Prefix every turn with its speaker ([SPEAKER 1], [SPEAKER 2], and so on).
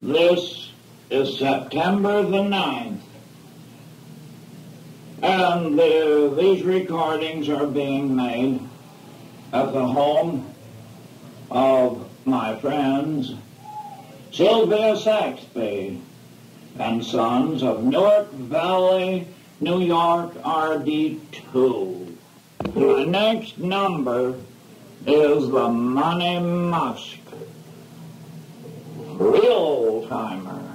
[SPEAKER 1] This is September the 9th, and these recordings are being made at the home of my friends Sylvia Saxby and Sons of Newark Valley, New York, RD2. My next number is the Money Musk, real timer.